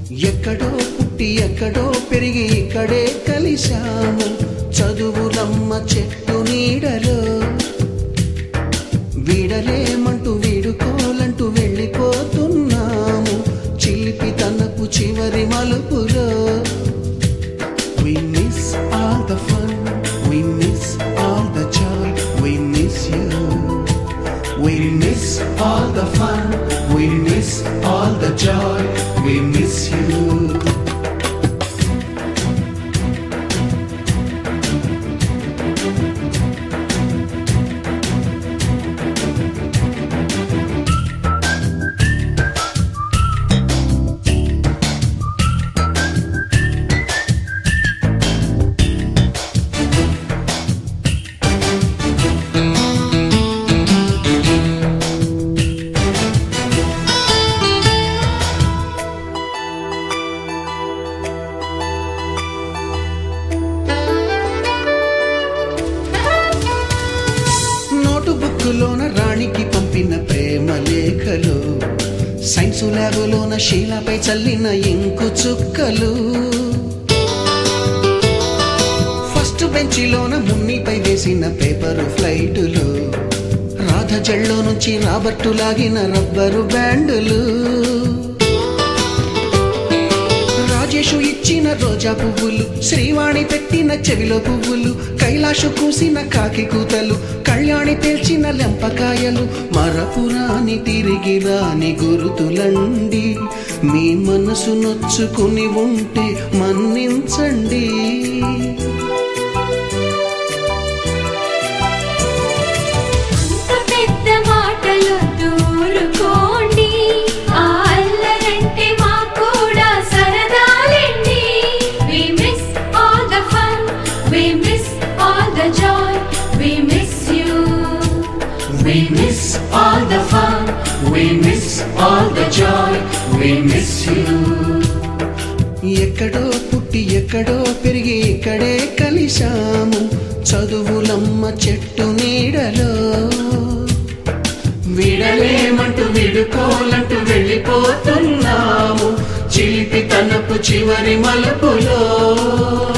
ఎక్కడో పుట్టి ఎక్కడో పెరిగి ఇక్కడే కలిశాము చదువులమ్మ చెట్టు నీడలో వీడలేమంటూ వీడుకోలంటూ వెళ్ళిపోతున్నాము చిలిపి తనపు చివరి మలుపులో We miss all the fun, we miss all the joy, we miss you. We miss all the fun, we miss all the joy, we miss you. బుక్కులోన రాణికి పంపిన ప్రేమ లేఖలు సైన్సు ల్యాబులోన శీలపై చల్లిన ఇంకు చుక్కలు ఫస్ట్ బెంచిలోన మున్నిపై వేసిన పేపరు ఫ్లైటులు రాధ జల్లో నుంచి రాబర్టు లాగిన rubber బ్యాండులు Rajesh ఇచ్చిన రోజా పువ్వులు శ్రీవాణి పెట్టిన చెవిలో పువ్వులు కైలాషు కూసిన కాకి కూతలు కళ్యాణి పేల్చిన లెంపకాయలు మరపురాని తిరిగి రాని గురుతులండి మీ మనసు నొచ్చుకుని ఉంటే మన్నించండి We miss all the fun, we miss all the joy, we miss you. ఎక్కడో పుట్టి ఎక్కడో పెరిగి ఇక్కడే కలిశాము చదువులమ్మ చెట్టు నీడలో వీడలేమంటూ వీడుకోలంటూ వెళ్ళిపోతున్నాము చిలిపి తనపు చివరి మలుపులో